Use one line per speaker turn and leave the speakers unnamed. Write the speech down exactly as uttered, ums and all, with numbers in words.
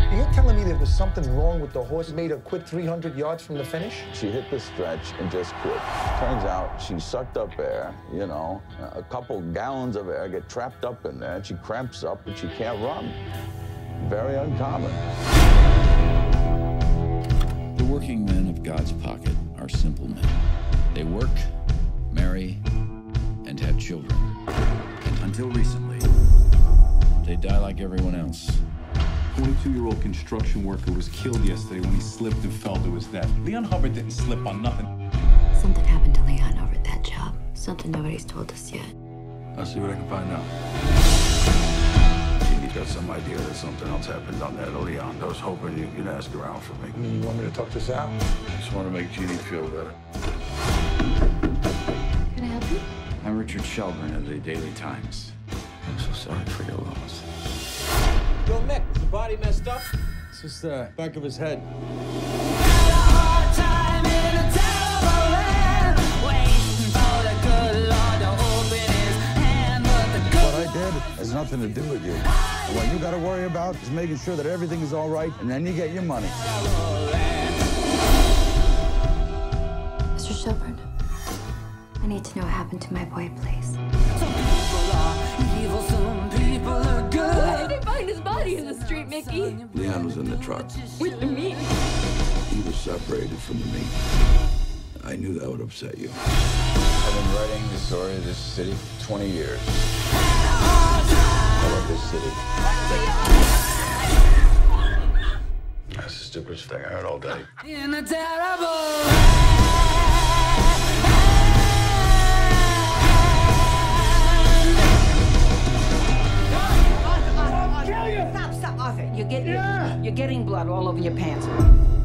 You're telling me there was something wrong with the horse made her quit three hundred yards from the finish?
She hit the stretch and just quit. Turns out she sucked up air, you know, a couple gallons of air get trapped up in there, and she cramps up and she can't run. Very uncommon.
The working men of God's pocket are simple men. They work, marry, and have children. And until recently, they die like everyone else.
twenty-two-year-old construction worker was killed yesterday when he slipped and fell to his death. Leon Hubbard didn't slip on nothing.
Something happened to Leon over at that job. Something nobody's told us yet.
I'll see what I can find out. Jeannie's got some idea that something else happened on there to Leon. I was hoping you could ask around for me.
You want me to talk this out?
I just want to make Jeannie feel better.
Can I help you?
I'm Richard Shelburne of the Daily Times. I'm so sorry for your loss.
Yo, Mick, is the body messed up? It's just the uh, back of his head.
What I did has nothing to do with you. What you got to worry about is making sure that everything is all right, and then you get your money.
Mister Shelburne, I need to know what happened to my boy, please.
Why did they find his body in the street, Mickey?
Leon was in the truck.
With the meat.
He was separated from the meat. I knew that would upset you.
I've been writing the story of this city for twenty years. I love this city.
That's the stupidest thing I heard all day.
In a terrible
Stop, stop, Arthur. You're getting, yeah. you're getting blood all over your pants.